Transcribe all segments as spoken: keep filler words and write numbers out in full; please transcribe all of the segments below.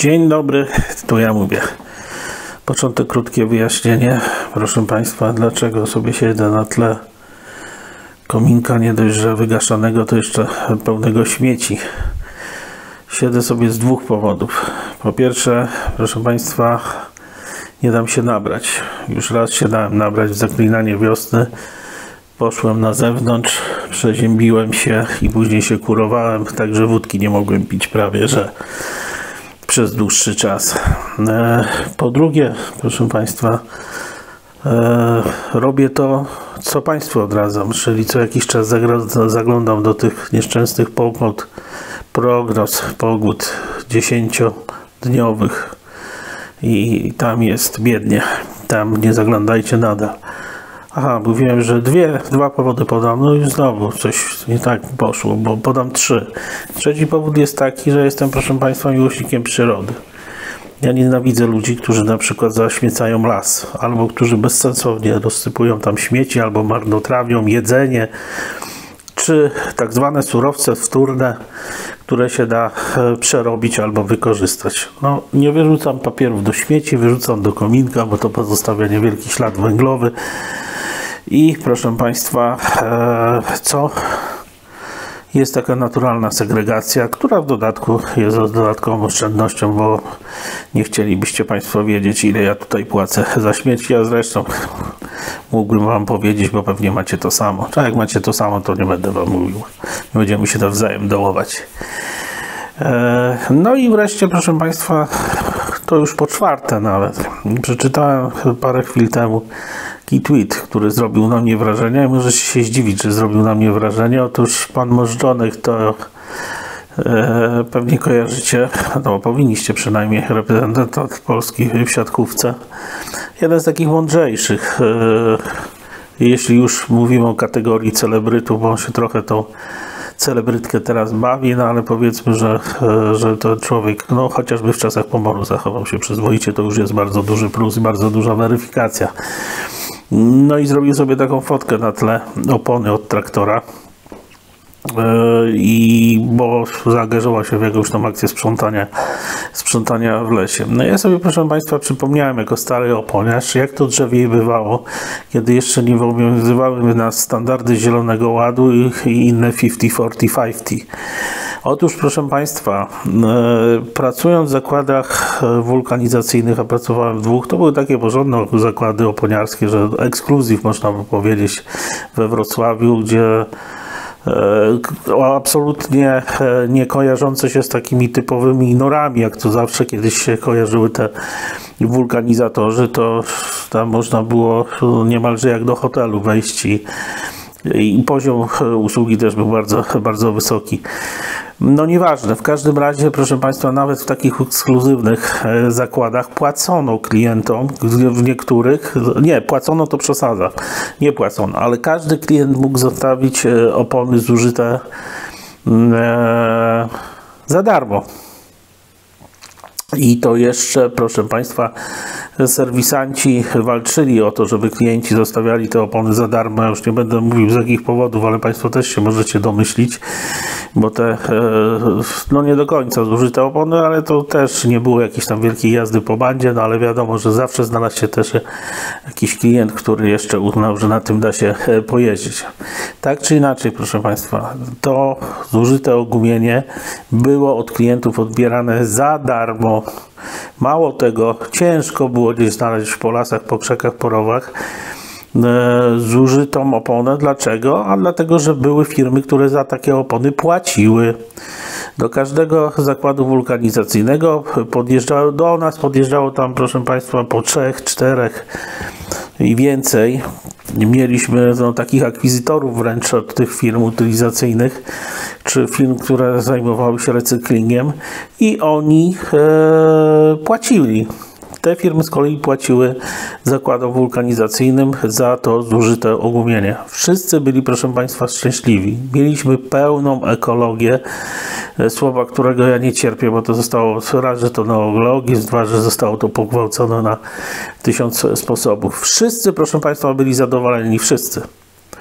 Dzień dobry, to ja mówię. Początek, krótkie wyjaśnienie. Proszę Państwa, dlaczego sobie siedzę na tle kominka, nie dość, że wygaszonego, to jeszcze pełnego śmieci. Siedzę sobie z dwóch powodów. Po pierwsze, proszę Państwa, nie dam się nabrać. Już raz się dałem nabrać w zaklinanie wiosny. Poszłem na zewnątrz, przeziębiłem się i później się kurowałem, także wódki nie mogłem pić prawie, że przez dłuższy czas. Po drugie, proszę Państwa, robię to, co Państwu odradzam, czyli co jakiś czas zaglądam do tych nieszczęsnych pogód, prognoz pogód dziesięciodniowych i tam jest biednie. Tam nie zaglądajcie nadal. Aha, mówiłem, że dwie, dwa powody podam, no i znowu coś nie tak poszło, bo podam trzy. Trzeci powód jest taki, że jestem, proszę Państwa, miłośnikiem przyrody. Ja nienawidzę ludzi, którzy na przykład zaśmiecają las, albo którzy bezsensownie rozsypują tam śmieci, albo marnotrawią jedzenie, czy tak zwane surowce wtórne, które się da przerobić albo wykorzystać. No, nie wyrzucam papierów do śmieci, wyrzucam do kominka, bo to pozostawia niewielki ślad węglowy. I proszę Państwa, e, co? Jest taka naturalna segregacja, która w dodatku jest dodatkową oszczędnością, bo nie chcielibyście Państwo wiedzieć, ile ja tutaj płacę za śmieci, a zresztą mógłbym Wam powiedzieć, bo pewnie macie to samo. A jak macie to samo, to nie będę Wam mówił. Nie będziemy się nawzajem dołować. E, no i wreszcie, proszę Państwa, to już po czwarte nawet. Przeczytałem parę chwil temu taki tweet, który zrobił na mnie wrażenie. Możecie się zdziwić, że zrobił na mnie wrażenie. Otóż pan Możdżonek to e, pewnie kojarzycie, no powinniście przynajmniej, reprezentant Polski w siatkówce. Jeden z takich mądrzejszych, e, jeśli już mówimy o kategorii celebrytów, bo on się trochę tą celebrytkę teraz bawi, no ale powiedzmy, że, że to człowiek, no chociażby w czasach pomoru zachował się przyzwoicie, to już jest bardzo duży plus i bardzo duża weryfikacja. No i zrobił sobie taką fotkę na tle opony od traktora, i bo zaangażował się w jakąś tam akcję sprzątania, sprzątania w lesie. No ja sobie, proszę Państwa, przypomniałem jako stary oponiarz, jak to drzewie bywało, kiedy jeszcze nie obowiązywały nas standardy Zielonego Ładu i, i inne pięćdziesiąt czterdzieści pięćdziesiąt. Otóż, proszę Państwa, e, pracując w zakładach wulkanizacyjnych, a pracowałem w dwóch, to były takie porządne zakłady oponiarskie, że ekskluzyw, można by powiedzieć, we Wrocławiu, gdzie E, absolutnie nie kojarzące się z takimi typowymi norami, jak to zawsze kiedyś się kojarzyły te wulkanizatorzy, to tam można było niemalże jak do hotelu wejść i, i poziom usługi też był bardzo, bardzo wysoki. No nieważne, w każdym razie, proszę Państwa, nawet w takich ekskluzywnych zakładach płacono klientom, w niektórych, nie, płacono to przesadza, nie płacono, ale każdy klient mógł zostawić opony zużyte e, za darmo. I to jeszcze, proszę Państwa, serwisanci walczyli o to, żeby klienci zostawiali te opony za darmo. Ja już nie będę mówił z jakich powodów, ale Państwo też się możecie domyślić, bo te, no nie do końca zużyte opony, ale to też nie było jakiejś tam wielkiej jazdy po bandzie, no ale wiadomo, że zawsze znalazł się też jakiś klient, który jeszcze uznał, że na tym da się pojeździć. Tak czy inaczej, proszę Państwa, to zużyte ogumienie było od klientów odbierane za darmo. Mało tego, ciężko było gdzieś znaleźć po lasach, po krzakach, po rowach e, zużytą oponę. Dlaczego? A dlatego, że były firmy, które za takie opony płaciły. Do każdego zakładu wulkanizacyjnego podjeżdżało, do nas podjeżdżało tam, proszę Państwa, po trzech, czterech i więcej. Mieliśmy no, takich akwizytorów wręcz od tych firm utylizacyjnych, czy firm, które zajmowały się recyklingiem, i oni e, płacili. Te firmy z kolei płaciły zakładom wulkanizacyjnym za to zużyte ogumienie. Wszyscy byli, proszę Państwa, szczęśliwi. Mieliśmy pełną ekologię, słowa, którego ja nie cierpię, bo to zostało, raz, że to neologizm, dwa, że zostało to pogwałcone na tysiąc sposobów. Wszyscy, proszę Państwa, byli zadowoleni, wszyscy.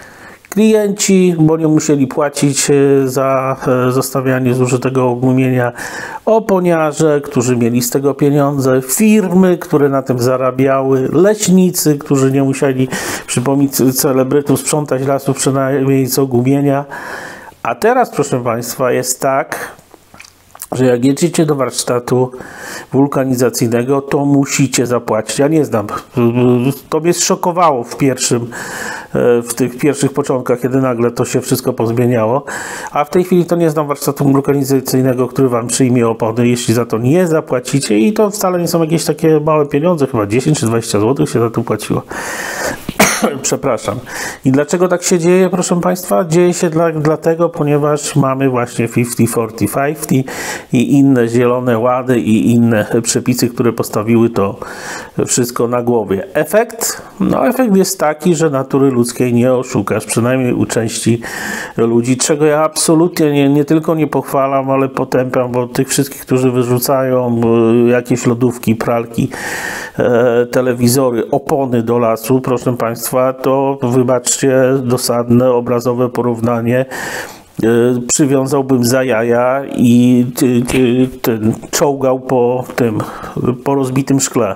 Klienci, bo nie musieli płacić za zostawianie zużytego ogumienia, oponiarze, którzy mieli z tego pieniądze, firmy, które na tym zarabiały, leśnicy, którzy nie musieli przy pomocy celebrytów sprzątać lasów przynajmniej z ogumienia. A teraz, proszę Państwa, jest tak, że jak jedziecie do warsztatu wulkanizacyjnego, to musicie zapłacić. Ja nie znam. To mnie zszokowało w pierwszym, w tych pierwszych początkach, kiedy nagle to się wszystko pozmieniało. A w tej chwili to nie znam warsztatu wulkanizacyjnego, który Wam przyjmie opony, jeśli za to nie zapłacicie. I to wcale nie są jakieś takie małe pieniądze, chyba dziesięć czy dwadzieścia złotych się za to płaciło. Przepraszam. I dlaczego tak się dzieje, proszę Państwa? Dzieje się dla, dlatego, ponieważ mamy właśnie pięćdziesiąt czterdzieści pięćdziesiąt i inne zielone łady i inne przepisy, które postawiły to wszystko na głowie. Efekt? No efekt jest taki, że natury ludzkiej nie oszukasz, przynajmniej u części ludzi, czego ja absolutnie nie, nie tylko nie pochwalam, ale potępiam, bo tych wszystkich, którzy wyrzucają jakieś lodówki, pralki, e, telewizory, opony do lasu, proszę Państwa, to wybaczcie dosadne obrazowe porównanie, przywiązałbym za jaja i ten czołgał po tym, po rozbitym szkle.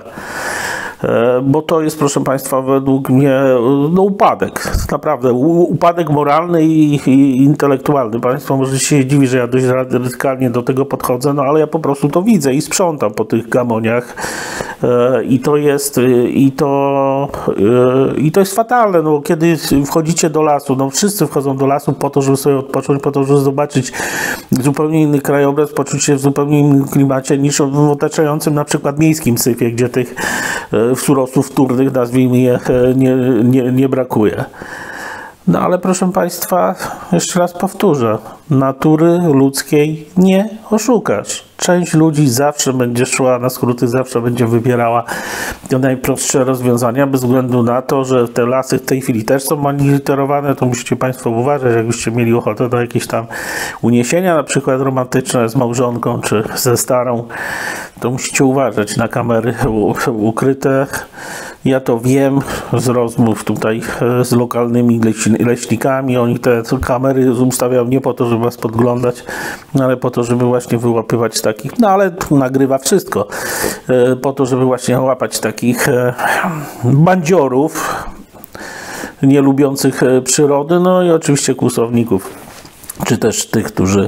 Bo to jest, proszę Państwa, według mnie no, upadek. Naprawdę, upadek moralny i, i intelektualny. Państwo może się dziwi, że ja dość radykalnie do tego podchodzę, no ale ja po prostu to widzę i sprzątam po tych gamoniach. I to jest, i to, i to jest fatalne, no, kiedy wchodzicie do lasu, no wszyscy wchodzą do lasu po to, żeby sobie odpocząć, po to, żeby zobaczyć zupełnie inny krajobraz, poczuć się w zupełnie innym klimacie niż w otaczającym na przykład miejskim syfie, gdzie tych surowców wtórnych, nazwijmy je, nie, nie, nie brakuje. No ale proszę Państwa, jeszcze raz powtórzę, natury ludzkiej nie oszukasz. Część ludzi zawsze będzie szła na skróty, zawsze będzie wybierała te najprostsze rozwiązania, bez względu na to, że te lasy w tej chwili też są monitorowane, to musicie Państwo uważać, jakbyście mieli ochotę do jakieś tam uniesienia, na przykład romantyczne z małżonką czy ze starą, to musicie uważać na kamery ukryte. Ja to wiem z rozmów tutaj z lokalnymi leśnikami. Oni te kamery ustawiają nie po to, żeby was podglądać, ale po to, żeby właśnie wyłapywać takich, no ale nagrywa wszystko, po to, żeby właśnie łapać takich bandziorów nie lubiących przyrody, no i oczywiście kłusowników, czy też tych, którzy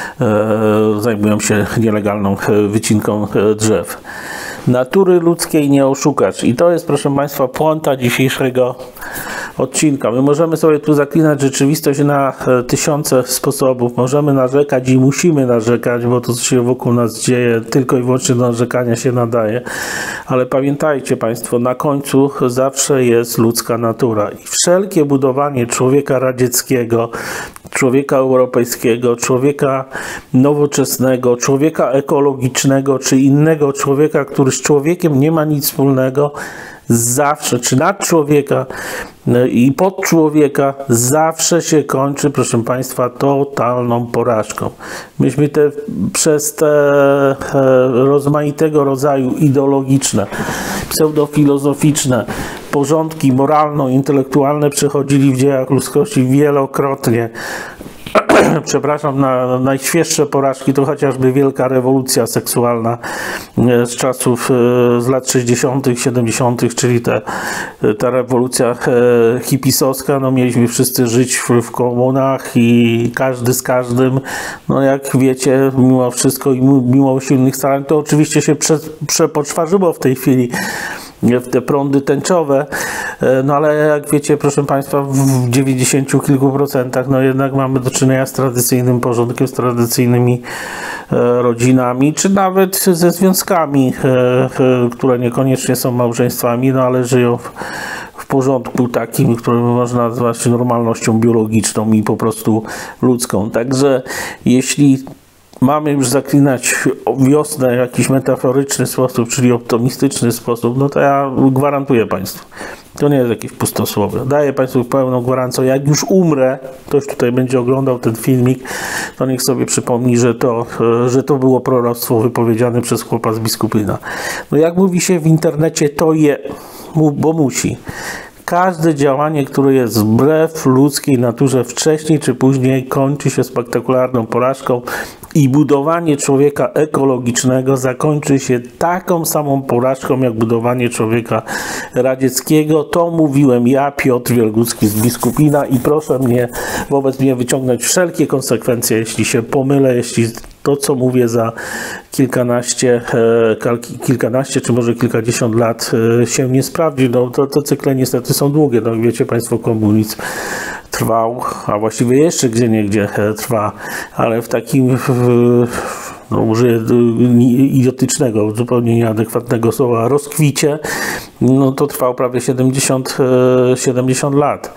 e, zajmują się nielegalną wycinką drzew. Natury ludzkiej nie oszukasz. I to jest, proszę Państwa, puenta dzisiejszego odcinka. My możemy sobie tu zaklinać rzeczywistość na tysiące sposobów. Możemy narzekać i musimy narzekać, bo to, co się wokół nas dzieje, tylko i wyłącznie do narzekania się nadaje. Ale pamiętajcie Państwo, na końcu zawsze jest ludzka natura. I wszelkie budowanie człowieka radzieckiego, człowieka europejskiego, człowieka nowoczesnego, człowieka ekologicznego, czy innego człowieka, który z człowiekiem nie ma nic wspólnego, zawsze, czy nad człowieka i pod człowieka, zawsze się kończy, proszę Państwa, totalną porażką. Myśmy te, przez te e, rozmaitego rodzaju ideologiczne, pseudofilozoficzne porządki moralno-intelektualne przechodzili w dziejach ludzkości wielokrotnie. Przepraszam, na najświeższe porażki to chociażby wielka rewolucja seksualna z czasów, z lat sześćdziesiątych, siedemdziesiątych, czyli te, ta rewolucja hipisowska. No, mieliśmy wszyscy żyć w, w komunach i każdy z każdym. No jak wiecie, mimo wszystko i mimo usilnych starań, to oczywiście się prze, przepoczwarzyło w tej chwili w te prądy tęczowe, no ale jak wiecie, proszę Państwa, w dziewięćdziesięciu kilku procentach no jednak mamy do czynienia z tradycyjnym porządkiem, z tradycyjnymi e, rodzinami, czy nawet ze związkami, e, e, które niekoniecznie są małżeństwami, no ale żyją w, w porządku takim, który można nazwać normalnością biologiczną i po prostu ludzką. Także jeśli mamy już zaklinać wiosnę w jakiś metaforyczny sposób, czyli optymistyczny sposób, no to ja gwarantuję Państwu, to nie jest jakieś pustosłowie. Daję Państwu pełną gwarancję, jak już umrę, ktoś tutaj będzie oglądał ten filmik, to niech sobie przypomni, że to, że to było proroctwo wypowiedziane przez chłopa z Biskupina. No jak mówi się w internecie, to je, bo musi. Każde działanie, które jest wbrew ludzkiej naturze, wcześniej czy później kończy się spektakularną porażką i budowanie człowieka ekologicznego zakończy się taką samą porażką jak budowanie człowieka radzieckiego. To mówiłem ja, Piotr Wielgucki z Biskupina, i proszę mnie wobec mnie wyciągnąć wszelkie konsekwencje, jeśli się pomylę, jeśli to, co mówię za kilkanaście, kilkanaście czy może kilkadziesiąt lat się nie sprawdzi. No, to, to cykle niestety są długie. No, wiecie Państwo, komunizm trwał, a właściwie jeszcze gdzieniegdzie trwa, ale w takim, no, użyję idiotycznego, zupełnie nieadekwatnego słowa, rozkwicie, no to trwał prawie siedemdziesiąt, siedemdziesiąt lat.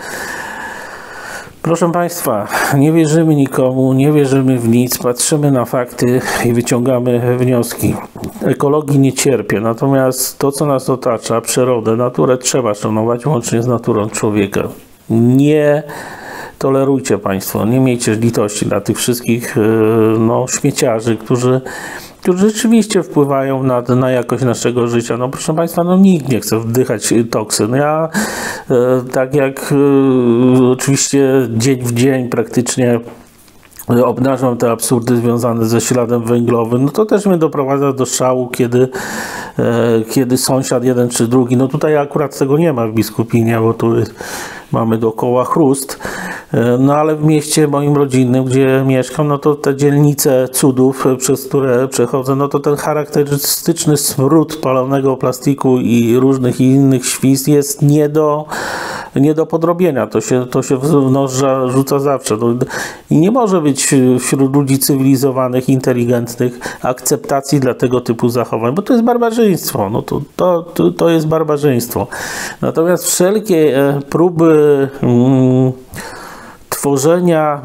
Proszę Państwa, nie wierzymy nikomu, nie wierzymy w nic, patrzymy na fakty i wyciągamy wnioski. Ekologii nie cierpię, natomiast to, co nas otacza, przyrodę, naturę trzeba szanować, łącznie z naturą człowieka. Nie tolerujcie Państwo, nie miejcie litości dla tych wszystkich no, śmieciarzy, którzy, którzy rzeczywiście wpływają na, na jakość naszego życia. No proszę Państwa, no nikt nie chce wdychać toksyn. Ja e, tak jak e, oczywiście dzień w dzień praktycznie obnażam te absurdy związane ze śladem węglowym, no to też mnie doprowadza do szału, kiedy, e, kiedy sąsiad jeden czy drugi, no tutaj akurat tego nie ma w Biskupinie, bo tu jest, mamy dookoła chrust, e, no ale w mieście moim rodzinnym, gdzie mieszkam, no to te dzielnice cudów, przez które przechodzę, no to ten charakterystyczny smród palonego plastiku i różnych innych świst jest nie do, nie do podrobienia. To się, to się w nos rzuca zawsze. To, i nie może być wśród ludzi cywilizowanych, inteligentnych akceptacji dla tego typu zachowań, bo to jest barbarzyństwo. No to, to, to, to jest barbarzyństwo. Natomiast wszelkie e, próby mm, tworzenia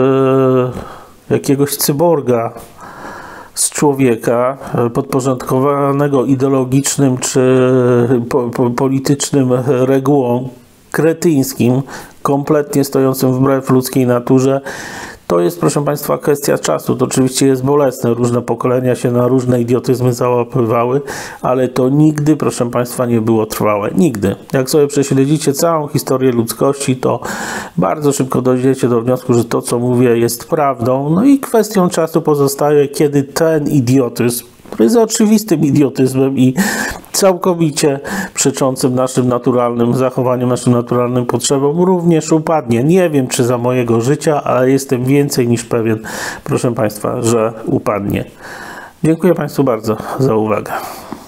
e, jakiegoś cyborga z człowieka podporządkowanego ideologicznym czy po, po, politycznym regułom, kretyńskim, kompletnie stojącym wbrew ludzkiej naturze, to jest, proszę Państwa, kwestia czasu. To oczywiście jest bolesne. Różne pokolenia się na różne idiotyzmy załapywały, ale to nigdy, proszę Państwa, nie było trwałe. Nigdy. Jak sobie prześledzicie całą historię ludzkości, to bardzo szybko dojdziecie do wniosku, że to, co mówię, jest prawdą. No i kwestią czasu pozostaje, kiedy ten idiotyzm, który jest oczywistym idiotyzmem i całkowicie przeczącym naszym naturalnym zachowaniom, naszym naturalnym potrzebom, również upadnie. Nie wiem, czy za mojego życia, ale jestem więcej niż pewien, proszę Państwa, że upadnie. Dziękuję Państwu bardzo za uwagę.